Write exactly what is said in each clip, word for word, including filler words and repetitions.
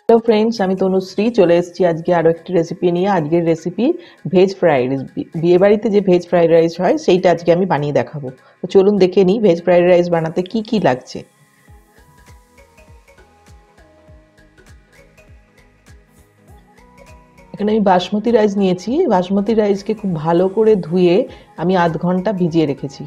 Hello friends, আমি তনুশ্রী চলে এসেছি আজকে আরও একটি রেসিপি নিয়ে। আজকের রেসিপি ভেজ ফ্রাইড রাইস। বিয়েবাড়িতে যে ভেজ ফ্রাইড রাইস হয় সেইটা আজকে আমি বানিয়ে দেখাবো। তো চলুন দেখে নিই ভেজ ফ্রাইড রাইস বানাতে কি কি লাগছে। এখানে আমি বাসমতি রাইস নিয়েছি। বাসমতি রাইসকে খুব ভালো করে ধুয়ে আমি আধ ঘন্টা ভিজিয়ে রেখেছি।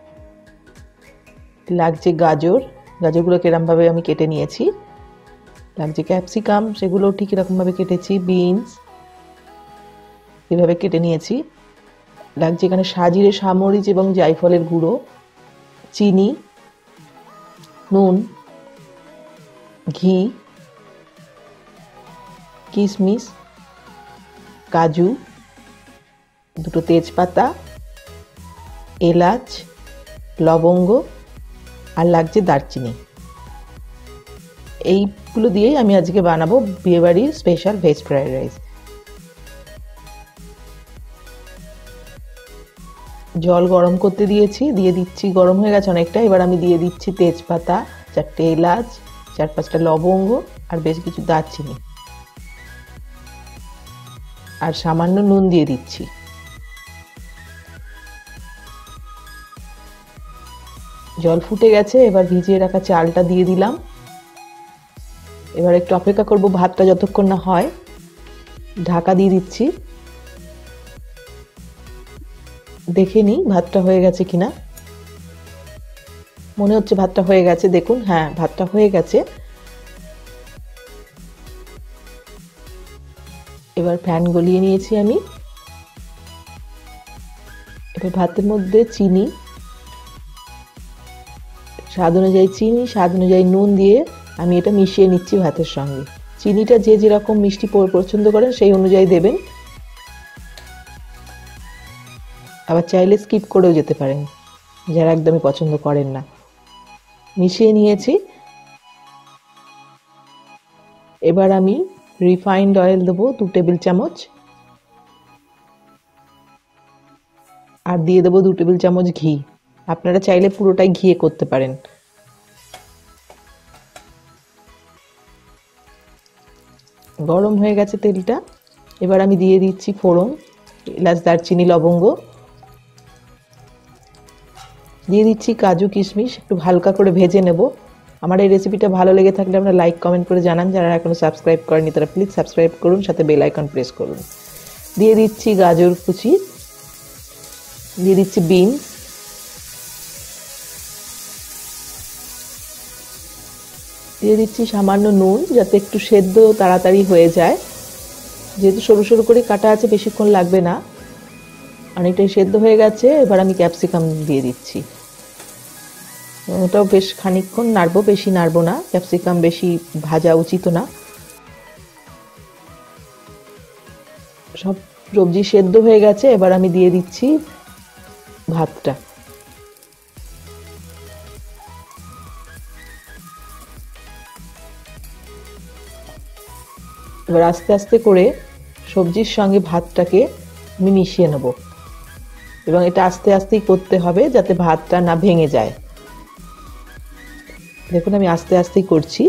লাগছে গাজর, গাজরগুলো কিরমভাবে আমি কেটে নিয়েছি। লাগছে ক্যাপসিকাম, সেগুলো ঠিক এরকমভাবে কেটেছি। বিনস এভাবে কেটে নিয়েছি। লাগছে এখানে সাজিরে সামরিচ এবং জায়ফলের গুঁড়ো, চিনি, নুন, ঘি, কিশমিশ, কাজু, দুটো তেজপাতা, এলাচ, লবঙ্গ আর লাগছে দারচিনি। এইগুলো দিয়েই আমি আজকে বানাবো বিয়েবাড়ির স্পেশাল ভেজ ফ্রাইড রাইস। জল গরম করতে দিয়েছি, দিয়ে দিচ্ছি, গরম হয়ে গেছে অনেকটা। এবার আমি দিয়ে দিচ্ছি তেজপাতা, চারটে এলাচ, চার পাঁচটা লবঙ্গ আর বেশ কিছু দারচিনি, আর সামান্য নুন দিয়ে দিচ্ছি। জল ফুটে গেছে, এবার ভিজিয়ে রাখা চালটা দিয়ে দিলাম। এবার একটু অপেক্ষা করব ভাতটা যতক্ষণ না হয়। ঢাকা দিয়ে দিচ্ছি, দেখে নিই ভাতটা হয়ে গেছে কিনা। মনে হচ্ছে ভাতটা হয়ে গেছে, দেখুন, হ্যাঁ ভাতটা হয়ে গেছে। এবার ফ্যান গলিয়ে নিয়েছি আমি। এবার ভাতের মধ্যে চিনি, স্বাদ অনুযায়ী চিনি, স্বাদ অনুযায়ী নুন দিয়ে আমি এটা মিশিয়ে নিচ্ছি ভাতের সঙ্গে। চিনিটা যে যেরকম মিষ্টি পছন্দ করেন সেই অনুযায়ী দেবেন, আবার চাইলে স্কিপ করেও যেতে পারেন যারা একদমই পছন্দ করেন না। মিশিয়ে নিয়েছি। এবার আমি রিফাইন্ড অয়েল দেবো দু টেবিল চামচ, আর দিয়ে দেবো দু টেবিল চামচ ঘি। আপনারা চাইলে পুরোটাই ঘিয়ে করতে পারেন। গরম হয়ে গেছে তেলটা। এবার আমি দিয়ে দিচ্ছি ফোড়ন, এলাচ, দারচিনি, লবঙ্গ, দিয়ে দিচ্ছি কাজু, কিশমিশ। একটু হালকা করে ভেজে নেব। আমার এই রেসিপিটা ভালো লেগে থাকলে আপনারা লাইক কমেন্ট করে জানান। যারা এখনো সাবস্ক্রাইব করেনি তারা প্লিজ সাবস্ক্রাইব করুন, সাথে বেল আইকন প্রেস করুন। দিয়ে দিচ্ছি গাজর কুচি, দিয়ে দিচ্ছি বিনস, দিয়ে দিচ্ছি সামান্য নুন যাতে একটু সেদ্ধ তাড়াতাড়ি হয়ে যায়। যেহেতু সরু সরু করে কাটা আছে বেশিক্ষণ লাগবে না, অনেকটাই সেদ্ধ হয়ে গেছে। এবার আমি ক্যাপসিকাম দিয়ে দিচ্ছি। ওটাও বেশ খানিকক্ষণ নাড়বো, বেশি নাড়বো না, ক্যাপসিকাম বেশি ভাজা উচিত না। সব সবজি সেদ্ধ হয়ে গেছে। এবার আমি দিয়ে দিচ্ছি ভাতটা। এবার আস্তে আস্তে করে সবজির সঙ্গে ভাতটাকে আমি মিশিয়ে নেব, এবং এটা আস্তে আস্তেই করতে হবে যাতে ভাতটা না ভেঙে যায়। দেখুন আমি আস্তে আস্তেই করছি।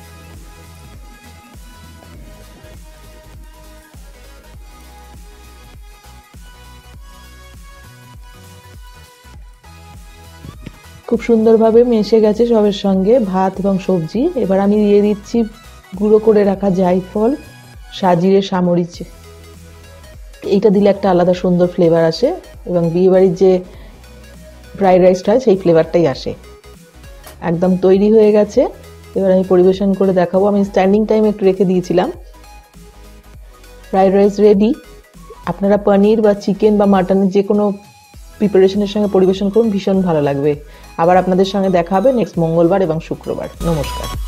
খুব সুন্দরভাবে মিশে গেছে সবের সঙ্গে ভাত এবং সবজি। এবার আমি দিয়ে দিচ্ছি গুঁড়ো করে রাখা জায়ফল, সাজিরে সামরিচ। এইটা দিলে একটা আলাদা সুন্দর ফ্লেভার আসে, এবং বিয়েবাড়ির যে ফ্রাইড রাইসটা হয় সেই ফ্লেভারটাই আসে। একদম তৈরি হয়ে গেছে। এবার আমি পরিবেশন করে দেখাবো। আমি স্ট্যান্ডিং টাইম একটু রেখে দিয়েছিলাম। Fried rice ready. আপনারা পনির বা চিকেন বা মাটনের যে কোনো প্রিপারেশনের সঙ্গে পরিবেশন করুন, ভীষণ ভালো লাগবে। আবার আপনাদের সঙ্গে দেখা হবে নেক্সট মঙ্গলবার এবং শুক্রবার। নমস্কার।